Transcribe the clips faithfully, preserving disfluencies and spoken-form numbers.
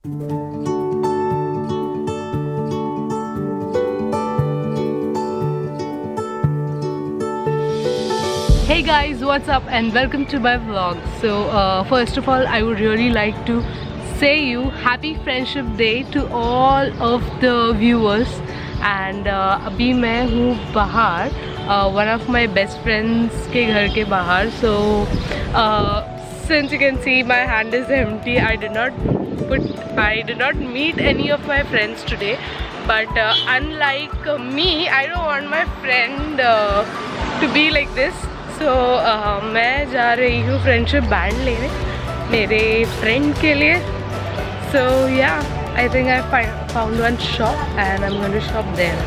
Hey guys, what's up and welcome to my vlog. So uh, first of all, I would really like to say you happy friendship day to all of the viewers. And uh, अभी मैं हूँ बाहर, uh, one of my best friends के घर के बाहर. So uh, since you can see my hand is empty, I did not put I did not meet any of my friends today. But uh, unlike uh, me, I don't want my friend uh, to be like this. So uh, मैं जा रही हूँ friendship band लेने मेरे friend के लिए. So yeah, I think I find, found one shop and I'm going to shop there.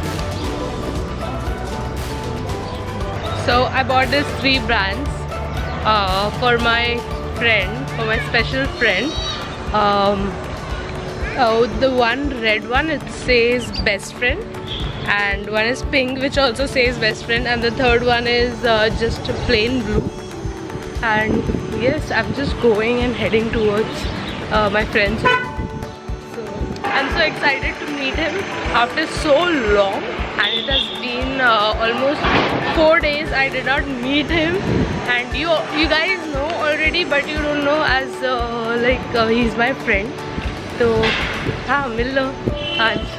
So I bought these three brands uh, for my friend, for my special friend. Um, oh, the one red one, it says best friend. And one is pink, which also says best friend, and the third one is uh, just plain blue. And yes, I'm just going and heading towards uh, my friend's home. So I'm so excited to meet him after so long, and it has been uh, almost four days I did not meet him. And you you guys know already, but you don't know as uh, like uh, he's my friend. So हाँ मिल लो आज.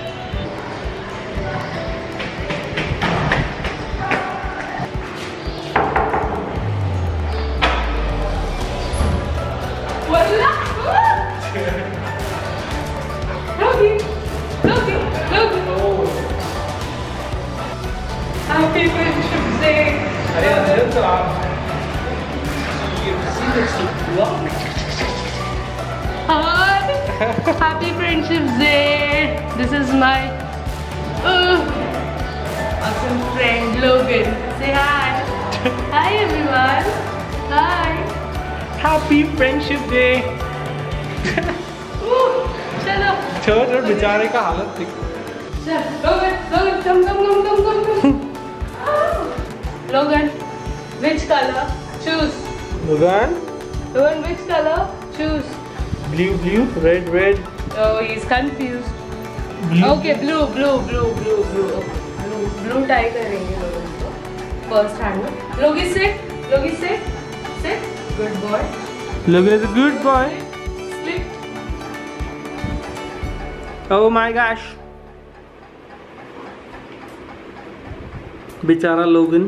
Happy Friendship Day! Hi! Happy Friendship Day! This is my uh, awesome friend Logan. Say hi! Hi everyone! Hi! Happy Friendship Day! चलो छोड़ बेचारे का हालत देख. Logan, Logan, come, come, come, come, come, come. Logan, which color? Choose. Logan? Logan, which color? Choose. Blue, blue, red, red. Oh, he's confused. Blue. Okay, blue, blue, blue, blue, blue. Blue, blue tie करेंगे Logan को. First hand में. Logi sit. Logi sit. Sit. Good boy. Logan is a good boy. Sleep. Oh my gosh. बेचारा लोगन.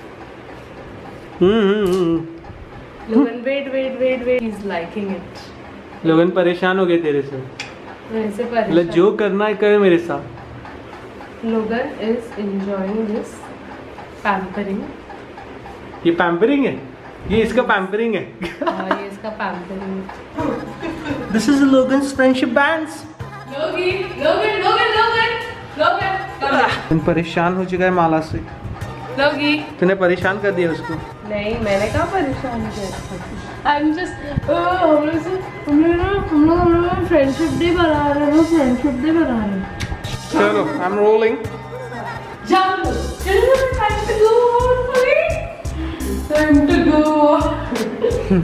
हम्म. Logan, wait, wait, wait, wait. He's liking it. लोगन परेशान हो गए तेरे से. मेरे से परेशान. मतलब जो करना है करे मेरे साथ. Logan is enjoying this pampering. ये पैम्परिंग है. ये इसका पैम्परिंग है. हाँ, ये इसका pampering. This is Logan's friendship bands. Logi, Logan, Logan, Logan, Logan. तुम परेशान हो चुका है माला से. Logi. तूने परेशान कर दिया उसको. नहीं, मैंने कहाँ परेशान किया. I'm just हम लोग से हम लोग ना हम लोग हम लोग फ्रेंडशिप डे बना रहे हैं. फ्रेंडशिप डे बना रहे हैं. चलो, I'm rolling. जाओ. चलो, time to go out, please. Time to go.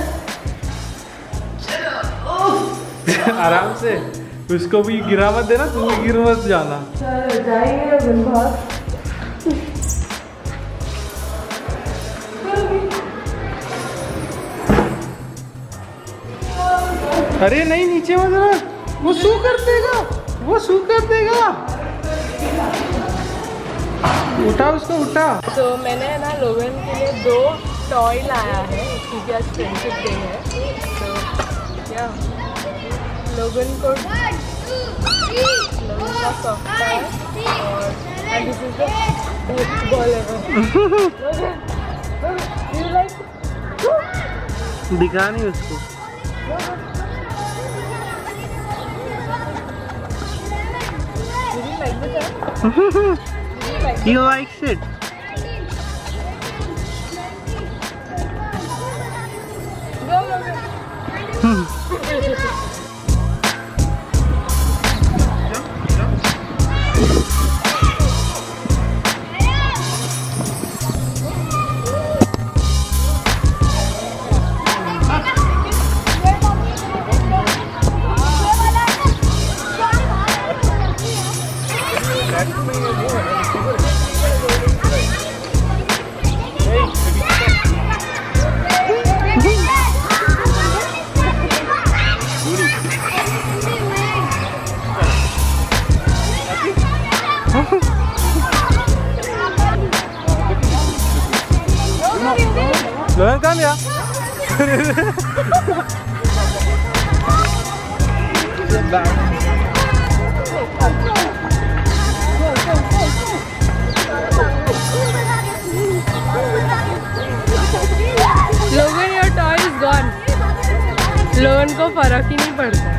चलो. आराम से. उसको भी गिरा मत देना, तुम भी गिर मत जाना. चलो जाएंगे अपन बाहर. अरे नहीं, नीचे मत ना. वो सू कर देगा. वो सू कर देगा. उठा उसको, उठा. तो मैंने ना लोगन के लिए दो टॉय लाया है क्योंकि आज फ्रेंडशिप डे है. तो क्या लोगन को लोगन का सॉफ्ट है और and this is the best ball ever. You like दिखा नहीं उसको. He likes it. Go, Logan. लोगन कहाँ गया? Logan, your toy is gone. लोगन को फर्क ही नहीं पड़ता,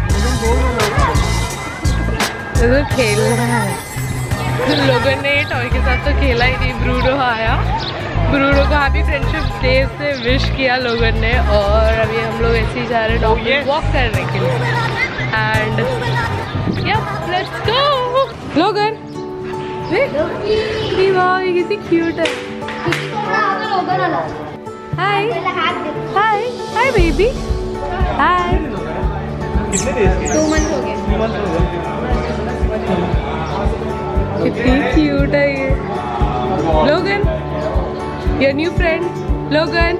तो खेलना है। लोगन ने टॉय के साथ तो खेला ही नहीं। ब्रूनो आया, ब्रूनो को हैप्पी फ्रेंडशिप डे से विश किया लोगन ने, और अभी हम लोग ऐसे ही जा रहे हैं डॉग वॉक करने के लिए। And yup, let's go. Logan, वाह, ये कितनी क्यूट है। Hi hi hi baby, hi. कितने डेज के? टू मंथ हो गए। टू मंथ हो गए। कितनी क्यूट है ये। लोगन, योर न्यू फ्रेंड लोगन,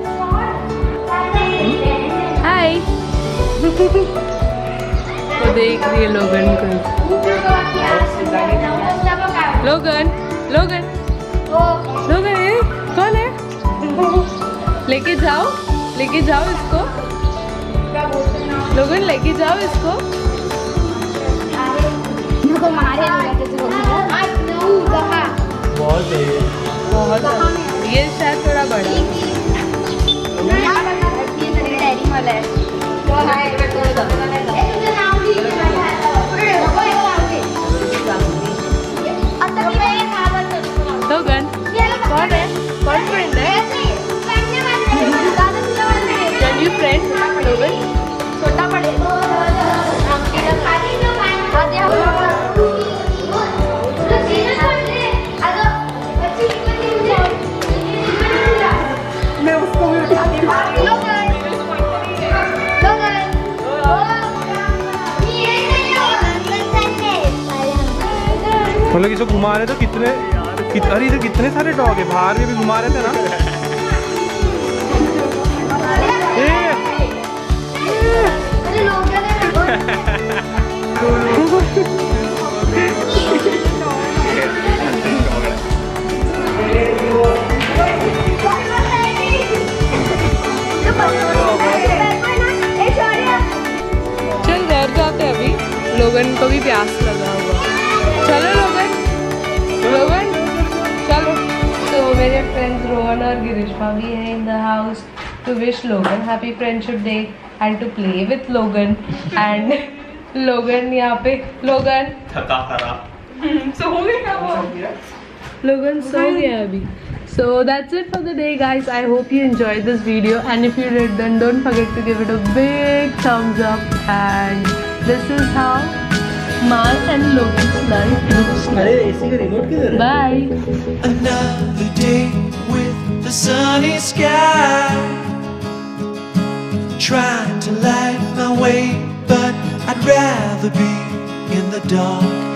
हाय। तो देख रही है लोगन को। लोगन लोगन लोगन, ये कौन है? लेके जाओ, लेके जाओ इसको। लोगन, लेके जाओ इसको। बहुत है बहुत, ये शायद थोड़ा बड़ा है। लोगन, कौन है? कौन फ्रेंड है? Your new friend, Logan? छोटा पड़े। मैं उसको भी मतलब इसको घुमा रहे तो कितने कित, अरे इधर कितने सारे डॉग है, बाहर में भी घुमा रहे थे ना। चल घर जाते हैं अभी, लोगन को भी प्यास लगा हुआ। चलो लोगन, लोगन चलो। तो मेरे फ्रेंड्स रोहन और गिरीशमा भी है in the house to wish Logan happy friendship day and to play with Logan. And Logan यहाँ पे, लोगन थका खरा सो हो गया वो, लोगन सो गया अभी। So that's it for the day, guys. I hope you enjoyed this video, and if you did, then don't forget to give it a big thumbs up. And this is how Mal and Logan's life looks like. Bye. Another day with the sunny sky, trying to light my way, but I'd rather be in the dark.